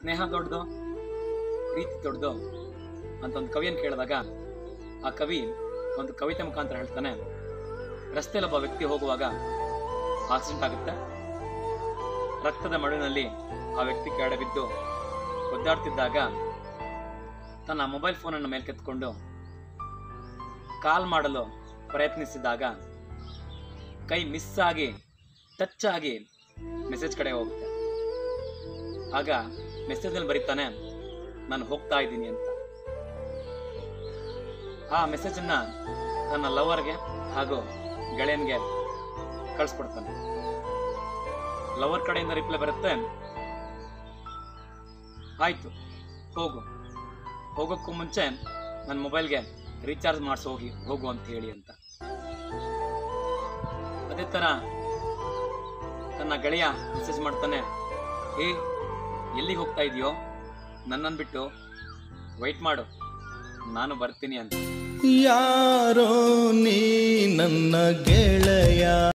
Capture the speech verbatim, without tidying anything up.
ಸ್ನೇಹ ದೊಡ್ಡದು, ಪ್ರೀತಿ ದೊಡ್ಡದು ಅಂತ ಒಂದು ಕವಿಯನ್ನು ಕೇಳಿದಾಗ ಆ ಕವಿ ಒಂದು ಕವಿತೆ ಮುಖಾಂತರ ಹೇಳ್ತಾನೆ, ರಸ್ತೆಯಲ್ಲಿ ಒಬ್ಬ ವ್ಯಕ್ತಿ ಹೋಗುವಾಗ ಆಕ್ಸಿಡೆಂಟ್ ಆಗುತ್ತೆ. ರಕ್ತದ ಮಡುವಿನಲ್ಲಿ ಆ ವ್ಯಕ್ತಿ ಕೆಳಗೆ ಬಿದ್ದು ಒದ್ದಾಡ್ತಿದ್ದಾಗ ತನ್ನ ಮೊಬೈಲ್ ಫೋನನ್ನು ಮೇಲ್ಕೆತ್ಕೊಂಡು ಕಾಲ್ ಮಾಡಲು ಪ್ರಯತ್ನಿಸಿದಾಗ ಕೈ ಮಿಸ್ ಆಗಿ ಟಚ್ ಆಗಿ ಮೆಸೇಜ್ ಕಡೆ ಹೋಗುತ್ತೆ. ಆಗ ಮೆಸೇಜಲ್ಲಿ ಬರೀತಾನೆ, ನಾನು ಹೋಗ್ತಾ ಇದ್ದೀನಿ ಅಂತ. ಆ ಮೆಸೇಜನ್ನ ತನ್ನ ಲವರ್ಗೆ ಹಾಗೂ ಗೆಳೆಯನ್ಗೆ ಕಳಿಸ್ಕೊಡ್ತಾನೆ. ಲವರ್ ಕಡೆಯಿಂದ ರಿಪ್ಲೈ ಬರುತ್ತೆ, ಆಯ್ತು ಹೋಗು, ಹೋಗೋಕ್ಕೂ ಮುಂಚೆ ನನ್ನ ಮೊಬೈಲ್ಗೆ ರೀಚಾರ್ಜ್ ಮಾಡಿಸಿ ಹೋಗಿ ಹೋಗು ಅಂತ ಹೇಳಿ ಅಂತ. ಅದೇ ತರ ತನ್ನ ಗೆಳೆಯ ಮೆಸೇಜ್ ಮಾಡ್ತಾನೆ, ಏ ಎಲ್ಲಿಗೆ ಹೋಗ್ತಾ ಇದೆಯೋ, ನನ್ನನ್ನು ಬಿಟ್ಟು ವೆಯ್ಟ್ ಮಾಡು, ನಾನು ಬರ್ತೀನಿ ಅಂತ. ಯಾರೋ ನೀ ನನ್ನ ಗೆಳೆಯ.